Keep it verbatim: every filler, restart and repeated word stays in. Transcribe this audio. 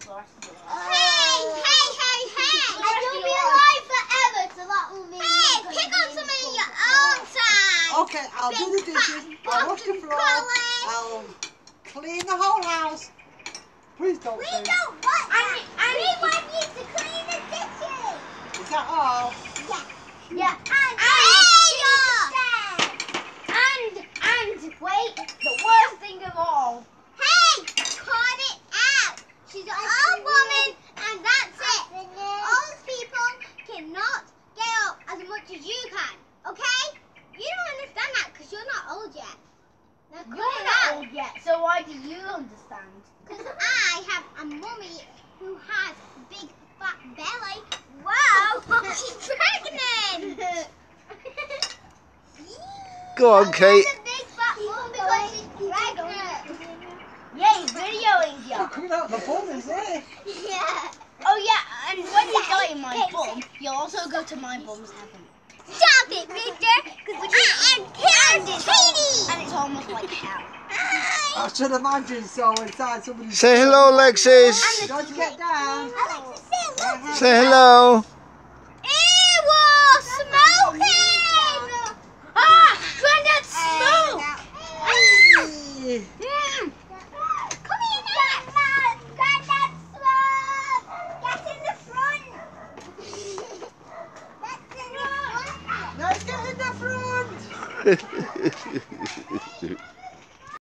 the rest of the life. Hey, hey, hey, hey! And you'll be alive forever, so that will mean. Hey, pick on something in your own time. Okay, I'll do the dishes. I'll wash the floor. I'll clean the whole house. Please don't. We think. don't want that. And, and we want you to clean the dishes. Is that all? Yeah. Yeah. And And, and, wait, the worst thing of all. hey, cut it out. She's an old woman, and that's it. Old people cannot get up as much as you can. Okay? You don't understand that because you're not old yet. Now cut You're it not out. old yet, so why do you understand? Because I have a mummy who has a big fat belly. Wow, she's pregnant. Go on, Kate. She's a big fat mum because she's pregnant. Yeah, he's videoing you. You're coming out of the bum, is it? Yeah. Oh yeah, and when you die in my bum, you'll also go to my bum's heaven. Stop it, Victor, because I am Katie. And it's almost like hell. I should imagine so inside somebody's. Say hello, Alexis. Don't you get down. I like to say hello. Say hello.